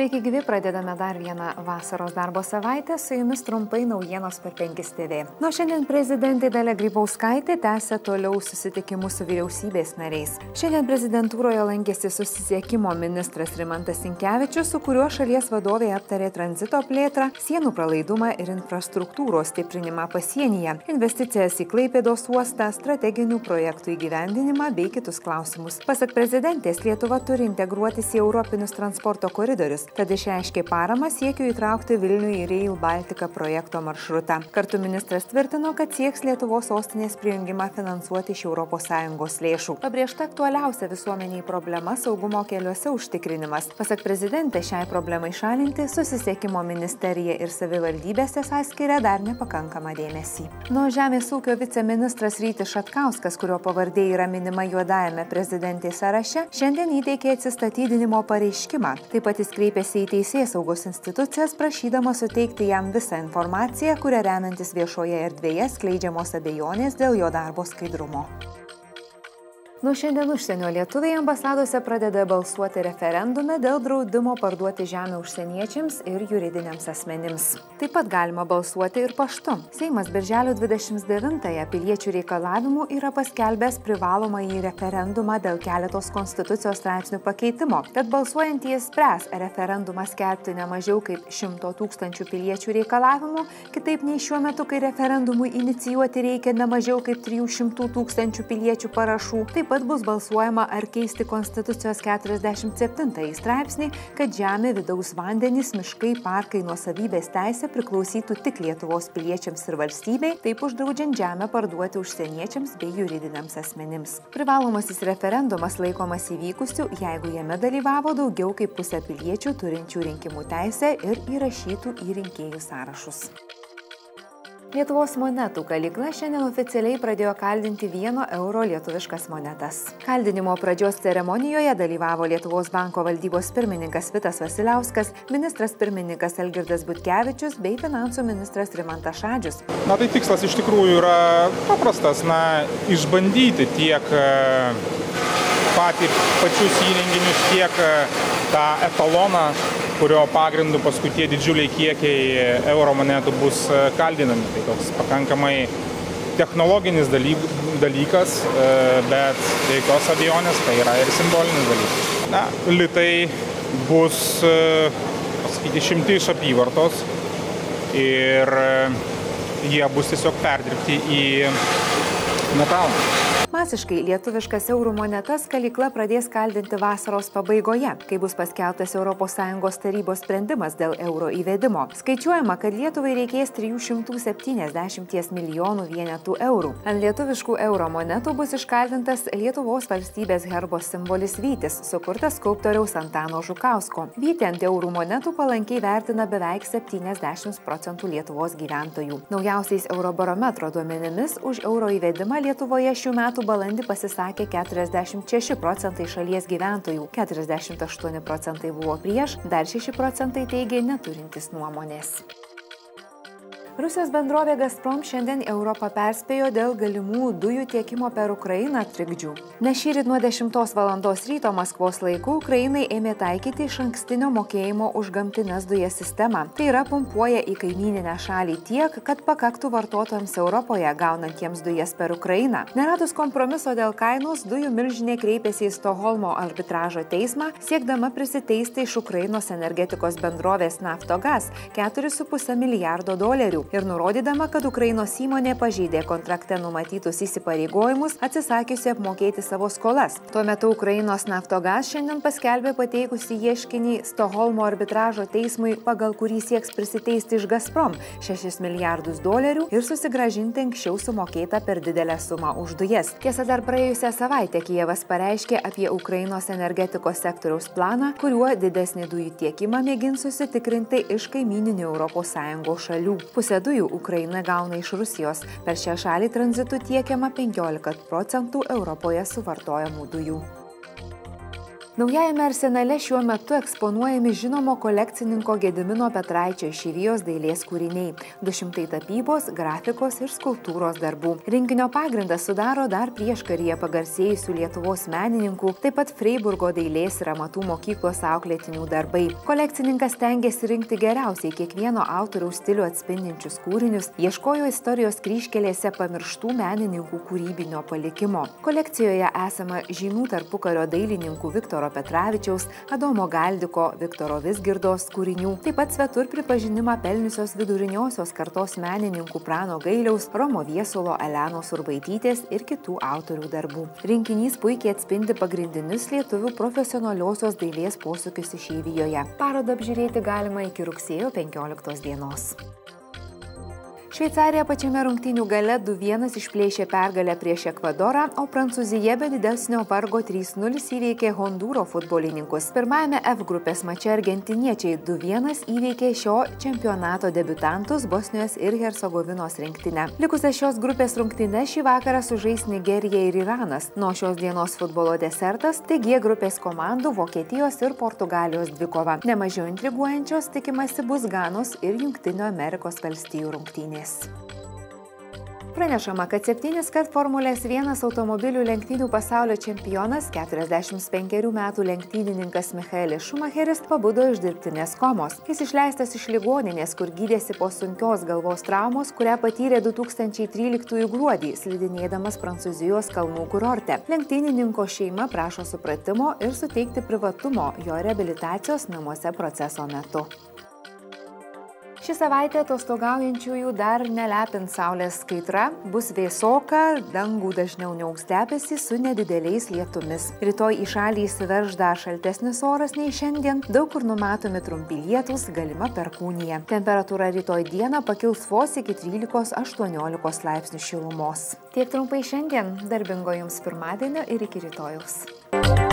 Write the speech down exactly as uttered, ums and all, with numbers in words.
Sveiki gyvi, pradedame dar vieną vasaros darbo savaitę, su jumis trumpai naujienos per penkis T V. Nuo šiandien prezidentė Dalia Grybauskaitė tęsia toliau susitikimus su vyriausybės nariais. Šiandien prezidentūroje lankėsi susisiekimo ministras Rimantas Sinkevičius, su kuriuo šalies vadovė aptarė tranzito plėtrą, sienų pralaidumą ir infrastruktūros stiprinimą pasienyje, investicijas į Klaipėdos uostą, strateginių projektų įgyvendinimą bei kitus klausimus. Pasak prezidentės, Lietuva turi integruotis į europinius transporto koridorius. Tad išreiškė paramą siekiu įtraukti Vilnių į Rail Baltica projekto maršrutą. Kartu ministras tvirtino, kad sieks Lietuvos sostinės prijungimą finansuoti iš Europos Sąjungos lėšų. Pabrėžta aktualiausia visuomeniai problema saugumo keliuose užtikrinimas. Pasak prezidentės, šiai problemai šalinti susisiekimo ministerija ir savivaldybės esą skiria dar nepakankamą dėmesį. Nuo Žemės ūkio viceministras Rytis Šatkauskas, kurio pavardė yra minima juodajame prezidentės sąraše, šiandien įteikė atsistatydinimo pareiškimą. Taip pat jis kreipėsi į teisėsaugos institucijas, prašydama suteikti jam visą informaciją, kuria remiantis viešoje erdvėje skleidžiamos abejonės dėl jo darbo skaidrumo. Nuo šiandien užsienio lietuviai ambasadose pradeda balsuoti referendume dėl draudimo parduoti žemę užsieniečiams ir juridiniams asmenims. Taip pat galima balsuoti ir paštu. Seimas birželio dvidešimt devintąją piliečių reikalavimų yra paskelbęs privalomąjį referendumą dėl keletos konstitucijos straipsnių pakeitimo. Tad balsuojantieji spręs referendumą skelbti ne mažiau kaip šimto tūkstančių piliečių reikalavimų, kitaip nei šiuo metu, kai referendumui inicijuoti reikia ne mažiau kaip trijų šimtų tūkstančių piliečių parašų. Taip pat bus balsuojama ar keisti Konstitucijos keturiasdešimt septintąjį straipsnį, kad žemė, vidaus vandenys, miškai, parkai, nuosavybės teisė priklausytų tik Lietuvos piliečiams ir valstybei, taip uždraudžiant žemę parduoti užsieniečiams bei juridiniams asmenims. Privalomasis referendumas laikomas įvykusiu, jeigu jame dalyvavo daugiau kaip pusė piliečių turinčių rinkimų teisę ir įrašytų į rinkėjų sąrašus. Lietuvos monetų kalykla šiandien oficialiai pradėjo kaldinti vieno euro lietuviškas monetas. Kaldinimo pradžios ceremonijoje dalyvavo Lietuvos banko valdybos pirmininkas Vitas Vasiliauskas, ministras pirmininkas Algirdas Butkevičius bei finansų ministras Rimantas Šadžius. Na tai tikslas iš tikrųjų yra paprastas, na, išbandyti tiek patį, pačius įrenginius, tiek tą etaloną, kurio pagrindu paskui tie didžiuliai kiekiai euro monetų bus kaldinami. Tai toks pakankamai technologinis dalykas, bet be jokios abejonės tai yra ir simbolinis dalykas. Na, litai bus, pasakyti, šimti iš apyvartos ir jie bus tiesiog perdirbti į metalą. Masiškai lietuviškas eurų monetas kalykla pradės kaldinti vasaros pabaigoje, kai bus paskelbtas Europos Sąjungos tarybos sprendimas dėl euro įvedimo. Skaičiuojama, kad Lietuvai reikės trijų šimtų septyniasdešimties milijonų vienetų eurų. Ant lietuviškų euro monetų bus iškaldintas Lietuvos valstybės herbo simbolis vytis, sukurtas skulptoriaus Antano Žukausko. Vytį ant eurų monetų palankiai vertina beveik septyniasdešimt procentų Lietuvos gyventojų. Naujausiais Eurobarometro duomenimis už euro įvedimą Lietuvoje šių metų balandį pasisakė keturiasdešimt šeši procentai šalies gyventojų, keturiasdešimt aštuoni procentai buvo prieš, dar šeši procentai teigė neturintys nuomonės. Rusijos bendrovė Gazprom šiandien Europą perspėjo dėl galimų dujų tiekimo per Ukrainą trikdžių. Nes šįryt nuo dešimtos valandos ryto Maskvos laiku Ukrainai ėmė taikyti išankstinio mokėjimo už gamtines dujas sistemą. Tai yra pumpuoja į kaimyninę šalį tiek, kad pakaktų vartotojams Europoje gaunantiems dujas per Ukrainą. Neradus kompromiso dėl kainos, dujų milžinė kreipėsi į Stokholmo arbitražo teismą, siekdama prisiteisti iš Ukrainos energetikos bendrovės Naftogaz keturis su puse milijardo dolerių. Ir nurodydama, kad Ukrainos įmonė pažeidė kontrakte numatytus įsipareigojimus, atsisakiusi apmokėti savo skolas. Tuo metu Ukrainos Naftogaz šiandien paskelbė pateikusi ieškinį Stokholmo arbitražo teismui, pagal kurį sieks prisiteisti iš Gazprom šešis milijardus dolerių ir susigrąžinti anksčiau sumokėtą per didelę sumą už dujas. Tiesa, dar praėjusią savaitę Kijevas pareiškė apie Ukrainos energetikos sektoriaus planą, kuriuo didesnį dujų tiekimą mėgins susitikrinti iš kaimyninių Europos Sąjungos šalių. Pusė dujų Ukraina gauna iš Rusijos. Per šią šalį tranzitu tiekiama penkiolika procentų Europoje suvartojamų dujų. Naujajame arsenale šiuo metu eksponuojami žinomo kolekcininko Gedimino Petraičio išeivijos dailės kūriniai, du šimtai tapybos, grafikos ir skulptūros darbų. Rinkinio pagrindą sudaro dar prieškaryje pagarsėjusių Lietuvos menininkų, taip pat Freiburgo dailės ir amatų mokyklos auklėtinių darbai. Kolekcininkas stengiasi rinkti geriausiai kiekvieno autoriaus stilių atspindinčius kūrinius, ieškojo istorijos kryžkelėse pamirštų menininkų kūrybinio palikimo. Kolekcijoje esama žymių tarpukario dailininkų Viktoro Petravičiaus, Adomo Galdiko, Viktoro Vizgirdos kūrinių, taip pat svetur pripažinimą pelniusios viduriniosios kartos menininkų Prano Gailiaus, Romo Viesulo, Elenos Urbaitytės ir kitų autorių darbų. Rinkinys puikiai atspindi pagrindinius lietuvių profesionaliosios dailės posūkius išeivijoje. Parodą apžiūrėti galima iki rugsėjo penkioliktos dienos. Šveicarija pačiame rungtynių gale du vienas išplėšė pergalę prieš Ekvadorą, o Prancūzija be didesnio vargo trys nulis įveikė Hondūro futbolininkus. Pirmajame F grupės mače argentiniečiai du vienas įveikė šio čempionato debiutantus Bosnijos ir Hercegovinos rinktinę. Likusias šios grupės rungtynes šį vakarą sužais Nigerija ir Iranas. Nuo šios dienos futbolo desertas tai G grupės komandų Vokietijos ir Portugalijos dvikova. Nemažiau intriguojančios tikimasi bus Ganos ir Jungtinių Amerikos valstijų rungtynės. Pranešama, kad septynis kart Formulės vienas automobilių lenktynių pasaulio čempionas, keturiasdešimt penkerių metų lenktynininkas Michaelis Schumacheris pabudo iš dirbtinės komos. Jis išleistas iš ligoninės, kur gydėsi po sunkios galvos traumos, kurią patyrė du tūkstančiai tryliktųjų gruodį, slidinėdamas Prancūzijos kalnų kurorte. Lenktynininko šeima prašo supratimo ir suteikti privatumo jo reabilitacijos namuose proceso metu. Ši savaitė atostogaujančiųjų dar nelepins saulės kaitra, bus vėsoka, dangų dažniau niauks debesys su nedideliais lietumis. Rytoj į šalį įsiverš dar šaltesnis oras nei šiandien, daug kur numatomi trumpi lietūs, galima perkūnija. Temperatūra rytoj dieną pakils vos iki trylikos aštuoniolikos laipsnių šilumos. Tiek trumpai šiandien, darbingo jums pirmadienio ir iki rytojaus.